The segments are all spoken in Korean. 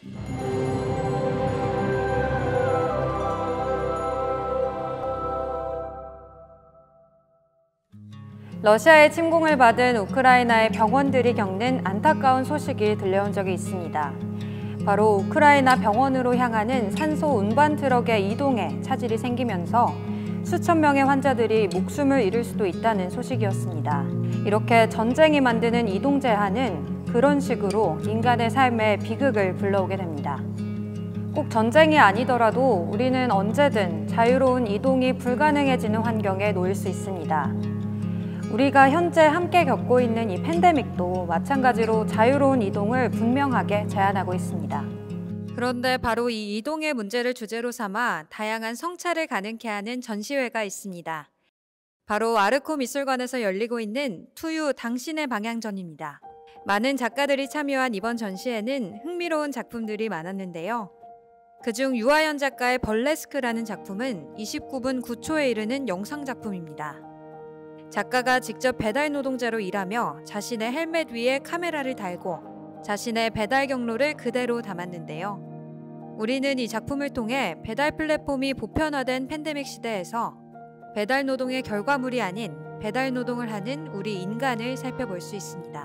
러시아의 침공을 받은 우크라이나의 병원들이 겪는 안타까운 소식이 들려온 적이 있습니다. 바로 우크라이나 병원으로 향하는 산소 운반 트럭의 이동에 차질이 생기면서 수천 명의 환자들이 목숨을 잃을 수도 있다는 소식이었습니다. 이렇게 전쟁이 만드는 이동 제한은 그런 식으로 인간의 삶에 비극을 불러오게 됩니다. 꼭 전쟁이 아니더라도 우리는 언제든 자유로운 이동이 불가능해지는 환경에 놓일 수 있습니다. 우리가 현재 함께 겪고 있는 이 팬데믹도 마찬가지로 자유로운 이동을 분명하게 제한하고 있습니다. 그런데 바로 이 이동의 문제를 주제로 삼아 다양한 성찰을 가능케 하는 전시회가 있습니다. 바로 아르코 미술관에서 열리고 있는 투유 당신의 방향전입니다. 많은 작가들이 참여한 이번 전시회는 흥미로운 작품들이 많았는데요. 그중 유아연 작가의 벌레스크라는 작품은 29분 9초에 이르는 영상 작품입니다. 작가가 직접 배달 노동자로 일하며 자신의 헬멧 위에 카메라를 달고 자신의 배달 경로를 그대로 담았는데요. 우리는 이 작품을 통해 배달 플랫폼이 보편화된 팬데믹 시대에서 배달 노동의 결과물이 아닌 배달 노동을 하는 우리 인간을 살펴볼 수 있습니다.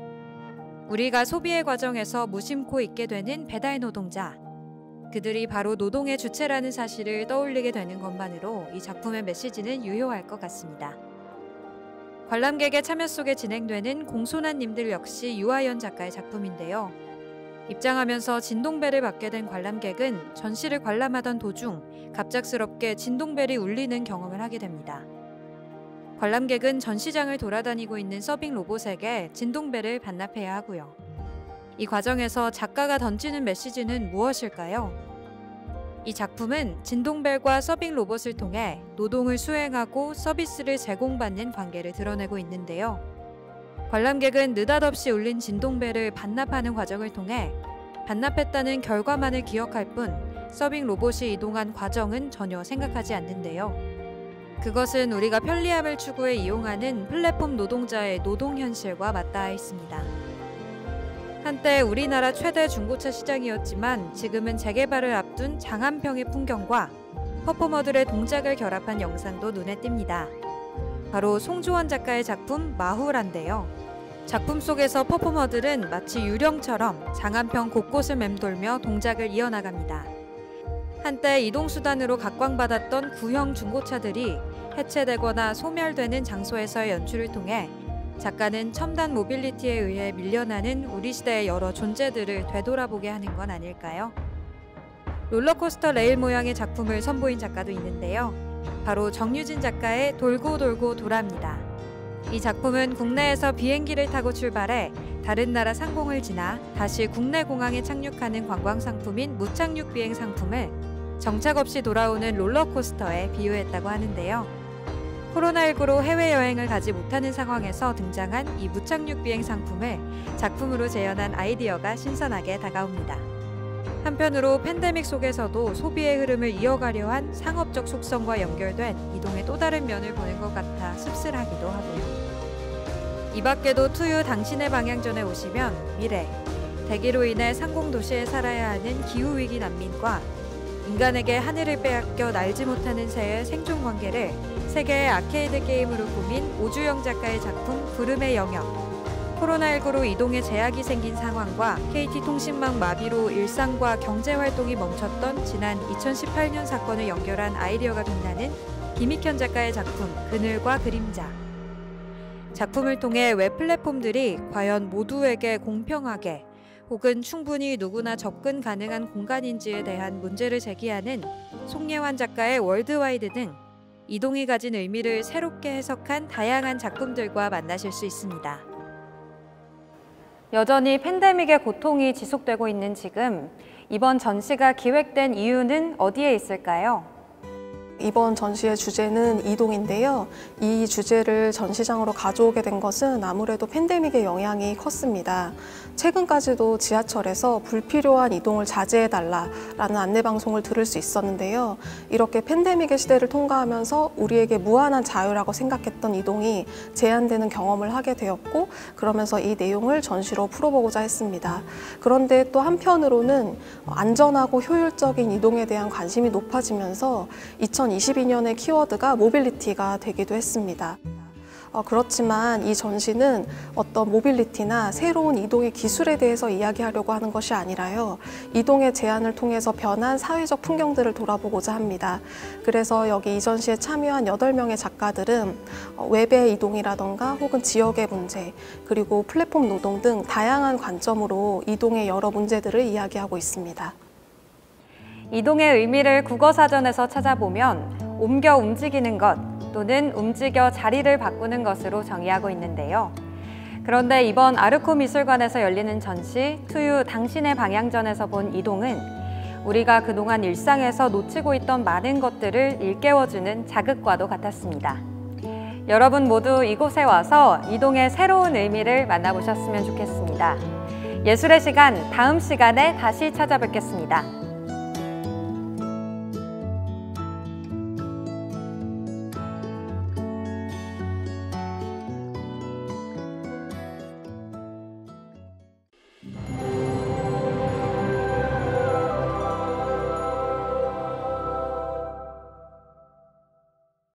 우리가 소비의 과정에서 무심코 잊게 되는 배달 노동자, 그들이 바로 노동의 주체라는 사실을 떠올리게 되는 것만으로 이 작품의 메시지는 유효할 것 같습니다. 관람객의 참여 속에 진행되는 공손한님들 역시 유아연 작가의 작품인데요. 입장하면서 진동벨을 받게 된 관람객은 전시를 관람하던 도중 갑작스럽게 진동벨이 울리는 경험을 하게 됩니다. 관람객은 전시장을 돌아다니고 있는 서빙 로봇에게 진동벨을 반납해야 하고요. 이 과정에서 작가가 던지는 메시지는 무엇일까요? 이 작품은 진동벨과 서빙 로봇을 통해 노동을 수행하고 서비스를 제공받는 관계를 드러내고 있는데요. 관람객은 느닷없이 울린 진동벨을 반납하는 과정을 통해 반납했다는 결과만을 기억할 뿐 서빙 로봇이 이동한 과정은 전혀 생각하지 않는데요. 그것은 우리가 편리함을 추구해 이용하는 플랫폼 노동자의 노동 현실과 맞닿아 있습니다. 한때 우리나라 최대 중고차 시장이었지만 지금은 재개발을 앞둔 장안평의 풍경과 퍼포머들의 동작을 결합한 영상도 눈에 띕니다. 바로 송주원 작가의 작품 마후란데요. 작품 속에서 퍼포머들은 마치 유령처럼 장안평 곳곳을 맴돌며 동작을 이어나갑니다. 한때 이동수단으로 각광받았던 구형 중고차들이 해체되거나 소멸되는 장소에서의 연출을 통해 작가는 첨단 모빌리티에 의해 밀려나는 우리 시대의 여러 존재들을 되돌아보게 하는 건 아닐까요? 롤러코스터 레일 모양의 작품을 선보인 작가도 있는데요. 바로 정유진 작가의 돌고 돌고 돌아입니다. 이 작품은 국내에서 비행기를 타고 출발해 다른 나라 상공을 지나 다시 국내 공항에 착륙하는 관광 상품인 무착륙 비행 상품을 정착 없이 돌아오는 롤러코스터에 비유했다고 하는데요. 코로나19로 해외여행을 가지 못하는 상황에서 등장한 이 무착륙 비행 상품을 작품으로 재현한 아이디어가 신선하게 다가옵니다. 한편으로 팬데믹 속에서도 소비의 흐름을 이어가려 한 상업적 속성과 연결된 이동의 또 다른 면을 보는 것 같아 씁쓸하기도 하고요. 이 밖에도 투유 당신의 방향전에 오시면 미래, 대기로 인해 상공도시에 살아야 하는 기후위기 난민과 인간에게 하늘을 빼앗겨 날지 못하는 새의 생존 관계를 세계의 아케이드 게임으로 꾸민 오주영 작가의 작품 구름의 영역, 코로나19로 이동에 제약이 생긴 상황과 KT통신망 마비로 일상과 경제활동이 멈췄던 지난 2018년 사건을 연결한 아이디어가 빛나는 김익현 작가의 작품 그늘과 그림자. 작품을 통해 웹 플랫폼들이 과연 모두에게 공평하게 혹은 충분히 누구나 접근 가능한 공간인지에 대한 문제를 제기하는 송예환 작가의 월드와이드 등 이동이 가진 의미를 새롭게 해석한 다양한 작품들과 만나실 수 있습니다. 여전히 팬데믹의 고통이 지속되고 있는 지금, 이번 전시가 기획된 이유는 어디에 있을까요? 이번 전시의 주제는 이동인데요. 이 주제를 전시장으로 가져오게 된 것은 아무래도 팬데믹의 영향이 컸습니다. 최근까지도 지하철에서 불필요한 이동을 자제해달라라는 안내방송을 들을 수 있었는데요. 이렇게 팬데믹의 시대를 통과하면서 우리에게 무한한 자유라고 생각했던 이동이 제한되는 경험을 하게 되었고, 그러면서 이 내용을 전시로 풀어보고자 했습니다. 그런데 또 한편으로는 안전하고 효율적인 이동에 대한 관심이 높아지면서 2022년의 키워드가 모빌리티가 되기도 했습니다. 그렇지만 이 전시는 어떤 모빌리티나 새로운 이동의 기술에 대해서 이야기하려고 하는 것이 아니라요. 이동의 제한을 통해서 변한 사회적 풍경들을 돌아보고자 합니다. 그래서 여기 이 전시에 참여한 8명의 작가들은 웹의 이동이라던가 혹은 지역의 문제, 그리고 플랫폼 노동 등 다양한 관점으로 이동의 여러 문제들을 이야기하고 있습니다. 이동의 의미를 국어사전에서 찾아보면 옮겨 움직이는 것 또는 움직여 자리를 바꾸는 것으로 정의하고 있는데요. 그런데 이번 아르코 미술관에서 열리는 전시 투유 당신의 방향전에서 본 이동은 우리가 그동안 일상에서 놓치고 있던 많은 것들을 일깨워주는 자극과도 같았습니다. 여러분 모두 이곳에 와서 이동의 새로운 의미를 만나보셨으면 좋겠습니다. 예술의 시간, 다음 시간에 다시 찾아뵙겠습니다.